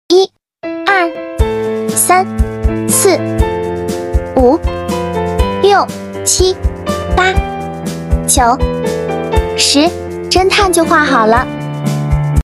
1、2、3、4、5、6、7、8、9、10，侦探就画好了。